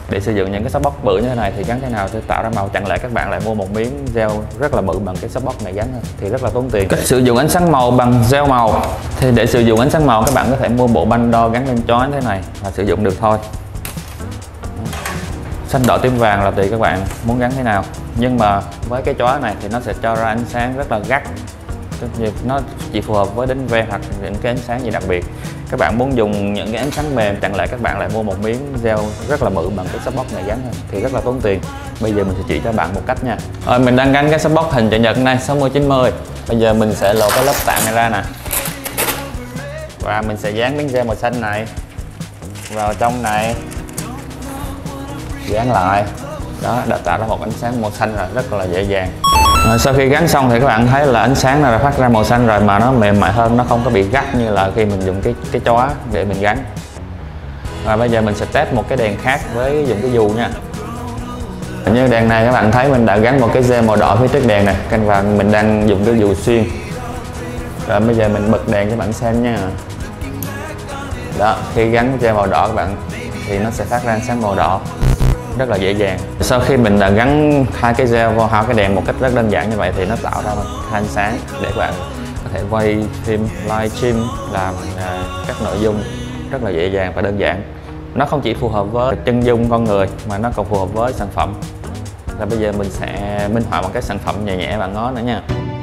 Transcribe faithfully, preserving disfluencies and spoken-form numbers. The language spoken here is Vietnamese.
Để sử dụng những cái softbox bự như thế này thì gắn thế nào để tạo ra màu, chẳng lẽ các bạn lại mua một miếng gel rất là bự bằng cái softbox này gắn thì rất là tốn tiền. Cách sử dụng ánh sáng màu bằng gel màu thì để sử dụng ánh sáng màu các bạn có thể mua bộ banh đo gắn lên chói thế này và sử dụng được thôi. Xanh đỏ tím vàng là tùy các bạn muốn gắn thế nào, nhưng mà với cái chói này thì nó sẽ cho ra ánh sáng rất là gắt, nó chỉ phù hợp với đính ve hoặc những cái ánh sáng gì đặc biệt. Các bạn muốn dùng những cái ánh sáng mềm, chẳng lẽ các bạn lại mua một miếng gel rất là bự bằng cái softbox này gắn thì rất là tốn tiền. Bây giờ mình sẽ chỉ cho bạn một cách nha. Rồi mình đang gắn cái softbox hình chữ nhật này sáu mươi chín mươi. Bây giờ mình sẽ lột cái lớp tạm này ra nè, và mình sẽ dán miếng gel màu xanh này vào trong này, dán lại đó, đã tạo ra một ánh sáng màu xanh rồi, rất là dễ dàng. Rồi, sau khi gắn xong thì các bạn thấy là ánh sáng này đã phát ra màu xanh rồi, mà nó mềm mại hơn, nó không có bị gắt như là khi mình dùng cái cái chóa để mình gắn. Và bây giờ mình sẽ test một cái đèn khác với dùng cái dù nha. Như đèn này các bạn thấy mình đã gắn một cái gel màu đỏ phía trước đèn này, và mình đang dùng cái dù xuyên. Rồi bây giờ mình bật đèn cho bạn xem nha. Đó, khi gắn gel màu đỏ các bạn thì nó sẽ phát ra ánh sáng màu đỏ rất là dễ dàng. Sau khi mình đã gắn hai cái gel vào hai cái đèn một cách rất đơn giản như vậy thì nó tạo ra hai ánh sáng để các bạn có thể quay phim, live stream, làm uh, các nội dung rất là dễ dàng và đơn giản. Nó không chỉ phù hợp với chân dung con người mà nó còn phù hợp với sản phẩm. Và bây giờ mình sẽ minh họa một cái sản phẩm nhẹ nhẹ bạn ngó nữa nha.